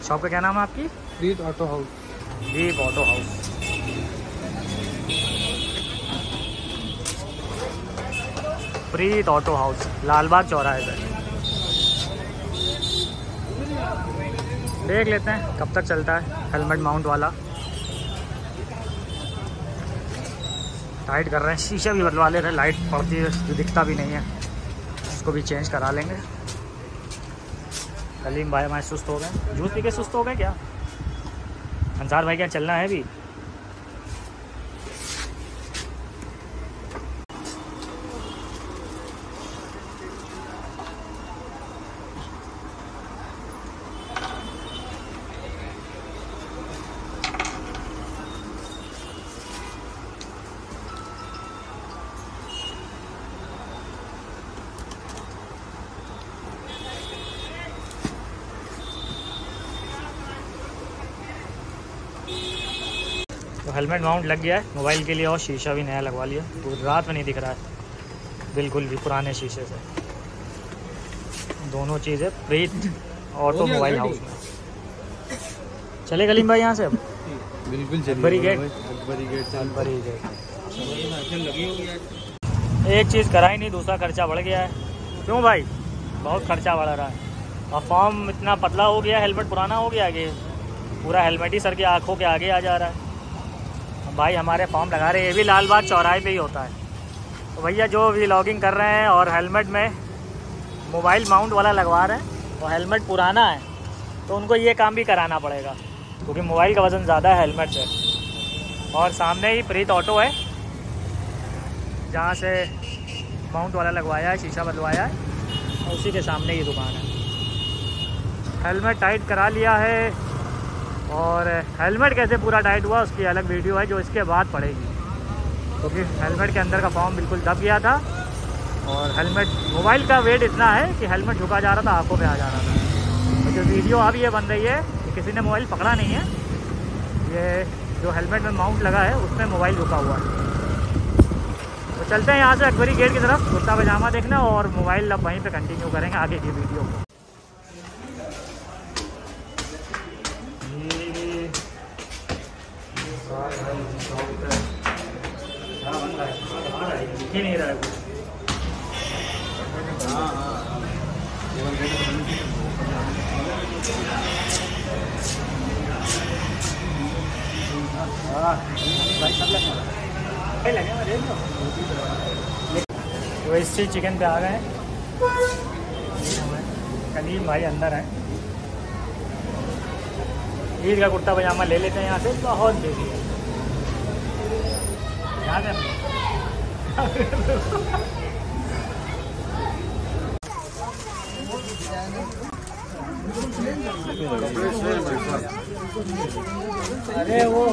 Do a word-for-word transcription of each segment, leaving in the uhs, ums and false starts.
Shop का क्या नाम है आपकी? Preet auto house. Preet auto house. Preet auto house Lalbagh चौराहे पे। देख लेते हैं कब तक चलता है हेलमेट माउंट वाला। टाइट कर रहे हैं, शीशा भी बदलवा ले रहे हैं, लाइट पड़ती है जो दिखता भी नहीं है, उसको भी चेंज करा लेंगे। कलीम भाई हमारे सुस्त हो गए, जूस पी के सुस्त हो गए क्या? अंसार भाई क्या चलना है भी? तो हेलमेट माउंट लग गया है मोबाइल के लिए और शीशा भी नया लगवा लिया। तो रात में नहीं दिख रहा है बिल्कुल भी पुराने शीशे से। दोनों चीज़ें प्रीत ऑटो मोबाइल हाउस में। चले कलीम भाई यहाँ से अब? बिल्कुल Akbari gate. Akbari gate Akbari gate. एक चीज़ करा ही नहीं, दूसरा खर्चा बढ़ गया है। क्यों भाई? बहुत खर्चा बढ़ रहा है और फॉर्म इतना पतला हो गया, हेलमेट पुराना हो गया आगे, पूरा हेलमेट ही सर की आँखों के आगे आ जा रहा है। भाई हमारे फॉर्म लगा रहे हैं, ये भी लालबाग चौराहे पे ही होता है। तो भैया जो व्लॉगिंग कर रहे हैं और हेलमेट में मोबाइल माउंट वाला लगवा रहे हैं और हेलमेट पुराना है, तो उनको ये काम भी कराना पड़ेगा क्योंकि मोबाइल का वज़न ज़्यादा है हेलमेट से। और सामने ही प्रीत ऑटो है जहाँ से माउंट वाला लगवाया है, शीशा बदलवाया है, और उसी के सामने ही दुकान है। हेलमेट टाइट करा लिया है और हेलमेट कैसे पूरा टाइट हुआ उसकी अलग वीडियो है जो इसके बाद पड़ेगी, क्योंकि तो हेलमेट के अंदर का फॉर्म बिल्कुल दब गया था और हेलमेट मोबाइल का वेट इतना है कि हेलमेट झुका जा रहा था, आंखों पे आ जा रहा था। तो जो वीडियो अब ये बन रही है कि किसी ने मोबाइल पकड़ा नहीं है, ये जो हेलमेट में माउंट लगा है उसमें मोबाइल झुका हुआ है। तो चलते हैं यहाँ से अकबरी गेट की तरफ कुर्ता पजामा देखना और मोबाइल अब वहीं पर कंटिन्यू करेंगे आगे की वीडियो को। ही नहीं रहा है कुछ। तो इसी चिकन पे आ गए हैं, कलीम भाई अंदर हैं। ईद का कुर्ता पजामा ले लेते हैं यहाँ से, बहुत बेबी है याद है। अरे वो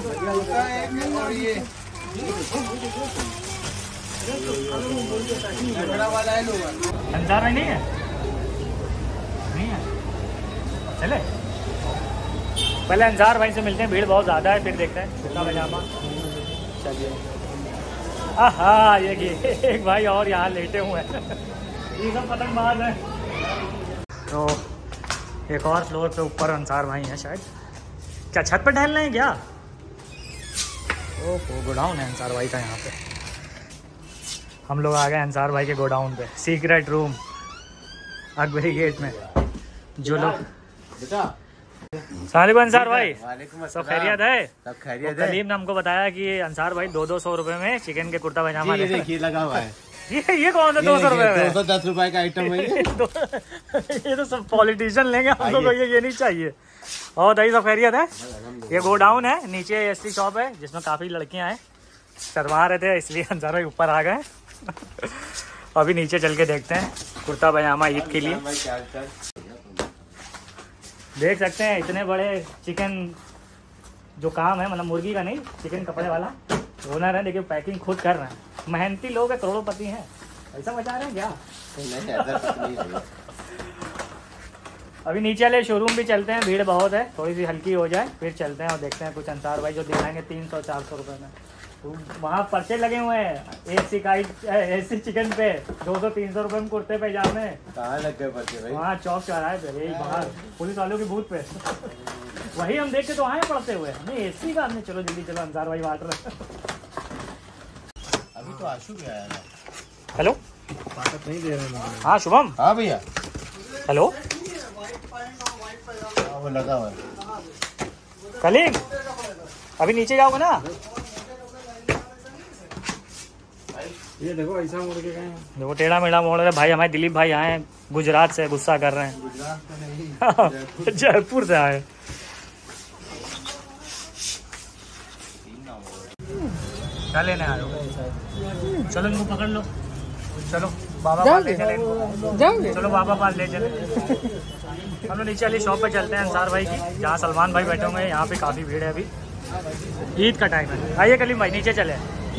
अंसार में नहीं है, नहीं है। चले पहले अंसार भाई से मिलते हैं, भीड़ बहुत ज़्यादा है, फिर देखते हैं कुर्ता पजामा। चलिए। हाँ ये एक भाई और यहाँ लेटे हुए हैं, ये सब पतंगबाज है। तो एक और फ्लोर पे ऊपर अंसार भाई हैं शायद, क्या छत पर टहल रहे हैं क्या? ओहो गोडाउन है अंसार भाई का यहाँ पे। हम लोग आ गए अंसार भाई के गोडाउन पे, सीक्रेट रूम अकबरी गेट में। जो लोग सलाम अंसार भाई, सब खैरियत है? सब खैरियत है। कलीम ने हमको बताया कि अंसार भाई दो दो सौ रुपए में चिकन के कुर्ता पजामा ये देखिए लगा हुआ है। ये ये कौन है? दो सौ रुपए में दो सौ दस रुपए का आइटम है ये। ये तो सब पॉलिटिशियन लेंगे, हम लोग को ये ये नहीं चाहिए। और दही सब खैरियत है? ये गोडाउन है, नीचे एसटी शॉप है जिसमें काफी लड़कियां हैं, शर्मा रहे थे इसलिए अंसार भाई ऊपर आ गए। अभी नीचे चल के देखते हैं कुर्ता पजामा ईद के लिए। देख सकते हैं इतने बड़े चिकन जो काम है, मतलब मुर्गी का नहीं, चिकन कपड़े वाला ओनर है। देखिए पैकिंग खुद कर रहे हैं, मेहनती लोग हैं, करोड़पति हैं। ऐसा बचा रहे हैं क्या? नहीं, अभी नीचे वाले शोरूम भी चलते हैं, भीड़ बहुत है, थोड़ी सी हल्की हो जाए फिर चलते हैं और देखते हैं कुछ अंसार भाई जो दिखाएंगे तीन सौ चार सौ रुपये में। वहाँ पर्चे लगे हुए हैं एसी का एसी चिकन पे दो सौ तीन सौ रुपए में कुर्ते पैजामे। कहाँ लग गए पर्चे भाई? वहाँ चौक चौराहे पे यही बाहर पुलिस वालों की बूथ पे। वही हम देख के तो आए पड़ते हुए नहीं एसी का। हमने चलो जल्दी चलो अंसार भाई वाटर। अभी तो आशु भी आया था। हेलो ताकत नहीं दे रहे हैं। हाँ शुभम। हाँ भैया। हेलो हाँ वो लगा हुआ है। कलीम अभी नीचे जाओगे ना? ये देखो ऐसा मुड़ के गए। देखो टेढ़ा मेढ़ा मोड़ रहे भाई। हमारे दिलीप भाई आए हैं गुजरात से, गुस्सा कर रहे हैं। गुजरात तो नहीं जयपुर से आए। क्या लेने आए हो? चलो इनको पकड़ लो। चलो बाबा पास ले चले इनको। चलो बाबा पास ले चले। हम लोग नीचे वाली शॉप पे चलते हैं अंसार भाई की, जहाँ सलमान भाई बैठे होंगे। यहाँ पे काफ़ी भीड़ है अभी, ईद का टाइम है। आइए कलीम भाई नीचे चले।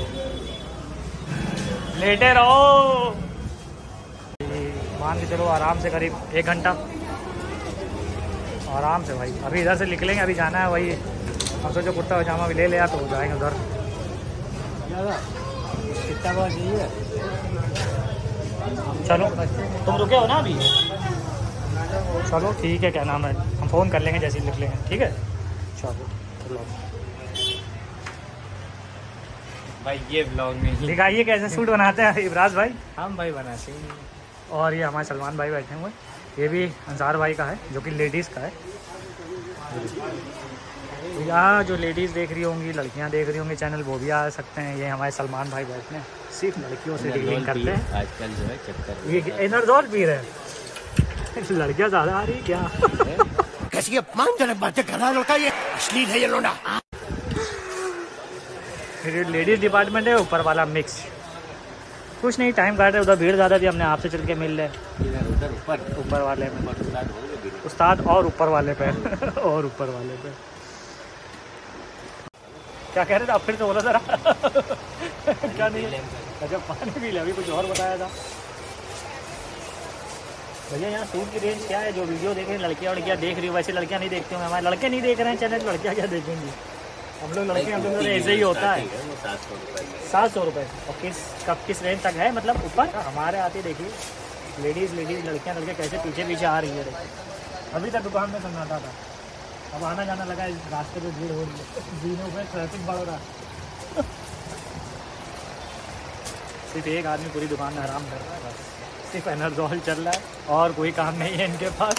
लेटे रहो। मान के चलो आराम से करीब एक घंटा आराम से भाई। अभी इधर से निकलेंगे, अभी जाना है वही। हम सोचो कुर्ता पजामा भी ले लिया तो जाएंगे उधर। कितना बार चाहिए? चलो तुम रुके हो ना अभी? चलो ठीक है, क्या नाम है, हम फ़ोन कर लेंगे जैसे ही निकलेंगे। ठीक है चलो भाई। ये ब्लॉग में दिखाइए कैसे सूट बनाते हैं इब्राज भाई। हम भाई बनाते हैं। और ये हमारे सलमान भाई बैठे हुए, ये भी अंसार भाई का है जो कि लेडीज़ का है। यहाँ जो लेडीज़ देख रही होंगी, लड़कियाँ देख रही होंगी चैनल, वो भी आ सकते हैं। ये हमारे सलमान भाई बैठते हैं, सिर्फ लड़कियों से डीलिंग करते हैं। आजकल जो है चक्कर ये एनर्जोल पी रहे हैं। लड़कियाँ ज़्यादा आ रही क्या? कैसी अपमानजनक बातें कर रहा है लड़का, ये अश्लील है ये लोना। फिर लेडीज़ डिपार्टमेंट है, ऊपर वाला मिक्स। कुछ नहीं, टाइम काट रहे, उधर भीड़ ज़्यादा थी, हमने आपसे चल के मिल रहे। उधर ऊपर ऊपर वाले में उस्ताद होंगे। उस्ताद और ऊपर वाले पे और ऊपर वाले पे क्या कह रहे थे आप? फिर से बोला जरा। क्या नहीं? अच्छा पानी पी ले, अभी कुछ और बताया था भैया। यहाँ सूट की रेंज क्या है? जो वीडियो देख रहे हैं लड़कियाँ लड़कियाँ देख रही हो, वैसे लड़कियाँ नहीं देखती होंगे। हमारे लड़के नहीं देख रहे हैं चैनल, लड़कियाँ क्या देखेंगी? हम लोग लड़के, हम लोग ऐसे ही होता है। सात सौ रुपये। और किस कब किस रेंज तक है मतलब ऊपर? हमारे आते देखिए लेडीज़ लेडीज़ लड़कियाँ लड़के कैसे पीछे पीछे आ रही है। देखिए अभी तक दुकान में सन्नाटा था, अब आना जाना लगा, इस रास्ते पे भीड़ हो रही है, जीनों पे ट्रैफिक बढ़ रहा है। सिर्फ एक आदमी पूरी दुकान में आराम कर रहा है, बस सिर्फ एनर्जॉल चल रहा है और कोई काम नहीं है इनके पास।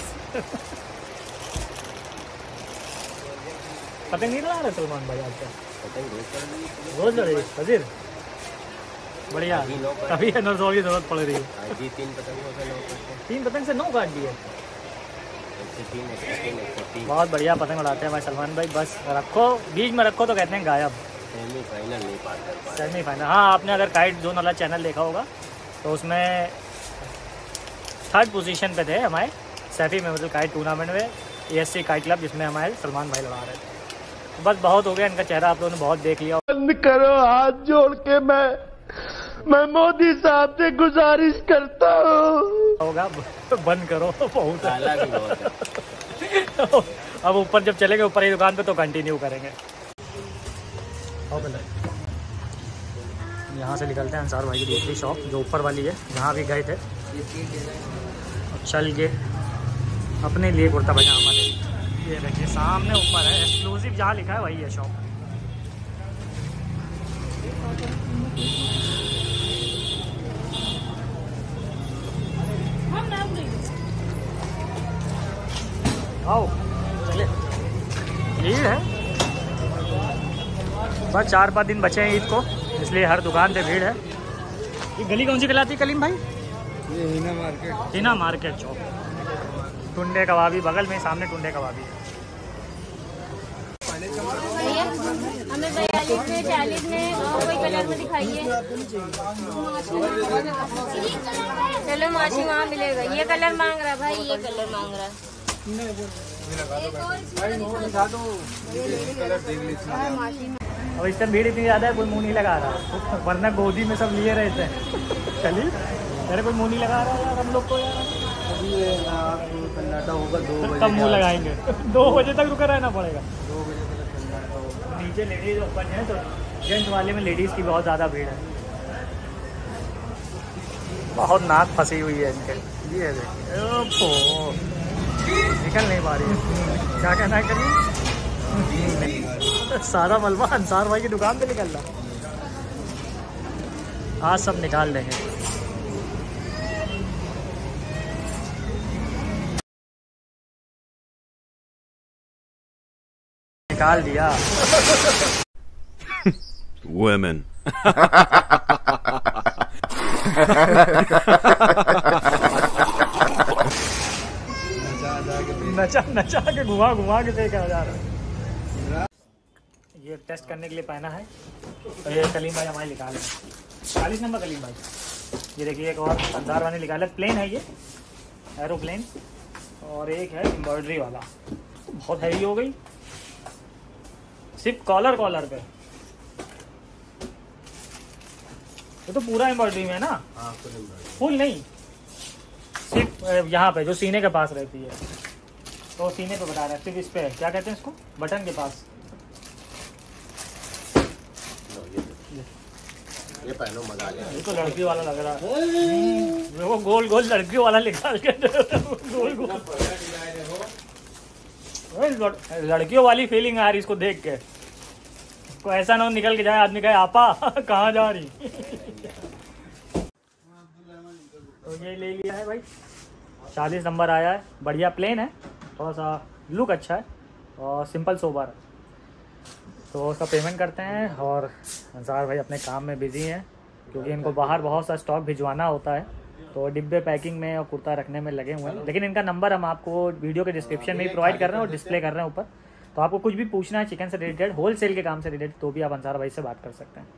पतंग नहीं लगा रहे सलमान भाई आजकल? रोज लड़े वजीर, बढ़िया। कभी एनर्जॉल की जरूरत पड़ रही है। तीन पतंगों से नौ काटे। तीन पतंग से नौ काट दिए। तीन तीन तीन बहुत बढ़िया पतंग उड़ाते हैं भाई सलमान भाई। बस रखो बीच में रखो तो कहते हैं गायब। सेमीफाइनल नहीं पार कर पाए। सेमीफाइनल, हाँ आपने अगर काइट जोन वाला चैनल देखा होगा तो उसमें थर्ड पोजीशन पे थे हमारे सैफी में, मतलब काइट टूर्नामेंट में A S C kite club, जिसमें हमारे सलमान भाई लड़ा रहे थे। बस बहुत हो गया, इनका चेहरा आप लोगों ने बहुत देख लिया। बंद करो, हाथ जोड़ के मैं मैं मोदी साहब से गुजारिश करता हूँ। होगा बंद करो, बहुत काला भी बहुत है। अब ऊपर जब चलेंगे ऊपर ही दुकान पे तो कंटिन्यू करेंगे। यहाँ से निकलते हैं अंसार भाई की दूसरी शॉप जो ऊपर वाली है, जहाँ भी गए थे। चल के अपने लिए कुर्ता पजामा ले। ये देखिए सामने ऊपर है, एक्सक्लूसिव जहाँ लिखा है वही है शॉप। आओ चले, भीड़ है बस। चार पाँच दिन बचे हैं ईद को, इसलिए हर दुकान पे भीड़ है। ये गली कौन सी कहलाती है कलीम भाई? ये हीना मार्केट। हीना मार्केट चौक। टुंडे कबाबी बगल में, सामने टुंडे कबाबी है। हमें बयालीस में, चालीस में और कोई कलर में दिखाइए। चलो माशी वहाँ मिलेगा। ये कलर मांग रहा भाई, ये कलर मांग रहा। और इस टाइम भीड़ इतनी ज़्यादा है कोई मुँह नहीं लगा रहा, वरना गोदी में सब लिए रहे थे। चलिए अरे कोई मुँह नहीं लगा रहा यार हम लोग को यार। सन्नाटा होगा दो बजे। कब मुँह लगाएंगे? दो बजे तक रुका रहना पड़ेगा। दो बजे तक सन्नाटा होगा। नीचे लेडीज ऊपर है तो जेंट्स वाले में लेडीज़ की बहुत ज़्यादा भीड़ है, बहुत नाक फंसी हुई है इनके। ये देखिए ओहो निकल नहीं पा रही है। क्या कहना है करिए? सारा मलबा अंसार भाई की दुकान पे निकल रहा, आज सब निकाल देंगे। निकाल दिया। Women. नचा नचा के घुमा घुमा के देखा जा रहा है। ये टेस्ट करने के लिए पहना है। तो ये कलीम भाई हमारे निकाल रहे हैं, चालीस नंबर कलीम भाई। ये देखिए एक और अंदार वाले निकाला, प्लेन है ये एरोप्लेन, और एक है एम्ब्रॉयडरी वाला, बहुत हैवी हो गई, सिर्फ कॉलर कॉलर पे। ये तो पूरा एम्ब्रॉयडरी में है ना? फुल नहीं, सिर्फ यहाँ पे जो सीने के पास रहती है, तो सीने पे बता रहा है, सिर्फ इस पे क्या कहते हैं इसको, बटन के पास। ये पहनो मजा आ गया। ये तो लड़की वाला लग रहा है, वो गोल गोल लड़की वाला निकाल के गोल गोल लड़कियों वाली फीलिंग आ रही इसको देख के। को ऐसा ना हो निकल के जाए आदमी कहे आपा कहाँ जा रही। तो ये ले लिया है भाई, चालीस नंबर आया है, बढ़िया प्लेन है, थोड़ा सा लुक अच्छा है और सिंपल सोबर है। तो उसका पेमेंट करते हैं, और अंसार भाई अपने काम में बिजी हैं क्योंकि इनको बाहर बहुत सा स्टॉक भिजवाना होता है, तो डिब्बे पैकिंग में और कुर्ता रखने में लगे हुए हैं। लेकिन इनका नंबर हम आपको वीडियो के डिस्क्रिप्शन में ही प्रोवाइड कर रहे हैं और डिस्प्ले कर रहे हैं ऊपर। तो आपको कुछ भी पूछना है चिकन से रिलेटेड, होल सेल के काम से रिलेटेड, तो भी आप अंसार भाई से बात कर सकते हैं।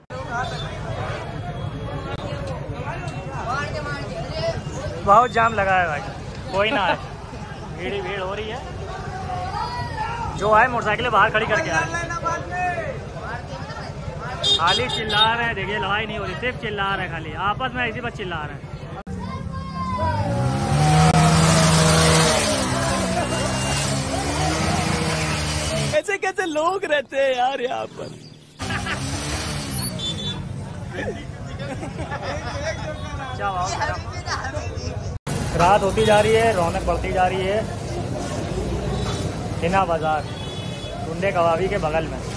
बहुत जाम लगा है भाई, कोई ना आए, भीड़ ही भीड़ हो रही है। जो आए मोटरसाइकिलें बाहर खड़ी करके आए, खाली चिल्ला रहे हैं। देखिए लड़ाई नहीं हो रही, सिर्फ चिल्ला रहे हैं, खाली आपस में इसी पर चिल्ला रहे हैं। कैसे कैसे लोग रहते हैं यार यहाँ पर। रात होती जा रही है, रौनक बढ़ती जा रही है। हिना बाजार टुंडे कबाबी के बगल में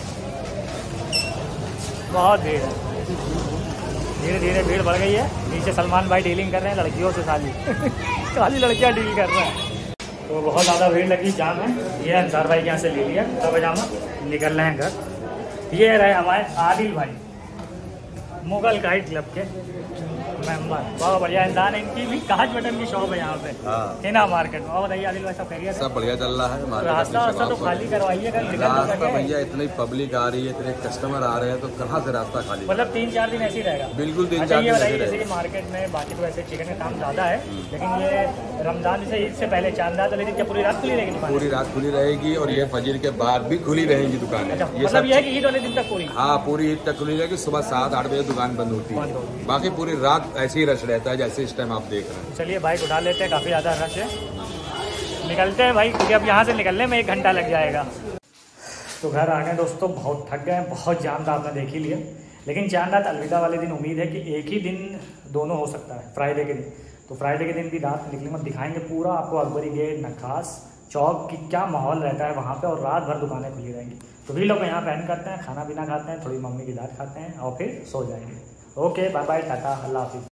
बहुत भीड़ है, धीरे धीरे भीड़ बढ़ गई है। नीचे सलमान भाई डीलिंग कर रहे हैं लड़कियों से, खाली खाली लड़कियां डील कर रहे हैं, तो बहुत ज़्यादा भीड़ लगी, जाम है। ये अंसार भाई के यहाँ से ले लिया तो पजामा, निकल रहे हैं घर। ये रहे हमारे आदिल भाई, मुगल काइट क्लब के मेंबर, बहुत बढ़िया इंसान है। इनकी भी कांच बटन की शॉप है यहाँ पे हिना मार्केट में। और बताइए आदिल भाई सब खैरियत है? सब बढ़िया चल रहा है। रास्ता रास्ता तो खाली करवाइएगा, रास्ता भैया इतनी पब्लिक आ रही है, इतने कस्टमर आ रहे हैं, तो कहाँ से रास्ता खाली? मतलब तीन चार दिन ऐसे ही रहेगा? बिल्कुल तीन अच्छा चार ये दिन बताइए, ऐसे जैसे कि मार्केट में बाकी तो वैसे चिकन का काम ज़्यादा है, लेकिन ये रमजान से ईद से पहले चांदा तो, लेकिन क्या पूरी रात खुली रहेगी दुकान? पूरी रात खुली रहेगी, और ये फजर के बाद भी खुली रहेगी दुकानें। अच्छा, ये मतलब सब ये है कि ईद वाले दिन तक पूरी? हाँ, पूरी ईद तक खुली रहेगी। सुबह सात आठ बजे दुकान बंद होती है, बाकी पूरी रात ऐसे ही रश रहता है जैसे इस टाइम आप देख रहे हैं। चलिए बाइक उठा लेते हैं, काफ़ी ज़्यादा रश है, निकलते हैं भाई, क्योंकि अब यहाँ से निकलने में एक घंटा लग जाएगा। तो घर आ गए दोस्तों, बहुत थक गए, बहुत जाम था, आपने देख ही लिया। लेकिन चांद रात अलविदा वाले दिन उम्मीद है कि एक ही दिन दोनों हो सकता है, फ्राइडे के दिन। तो फ्राइडे के दिन भी रात निकलेंगे, दिखाएंगे पूरा आपको अकबरी गेट, नक्खास चौक की क्या माहौल रहता है वहाँ पे, और रात भर दुकानें खुली रहेंगी। तो भी लोग यहाँ प्लान करते हैं, खाना पीना खाते हैं, थोड़ी मम्मी की दाल खाते हैं और फिर सो जाएंगे। ओके बाय बाय, टाटा, अल्लाह हाफिज़।